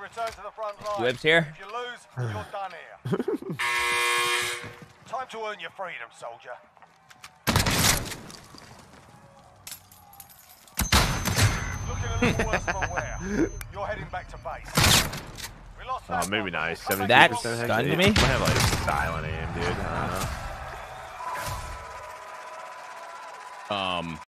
return to the front line. Whips here. If you lose, you're done here. Time to earn your freedom, soldier. Looking a little worse for wear. You're heading back to base. We lost that maybe one. nice. Come back 72%. That to stunned me. Might have like silent aim, dude. I don't know.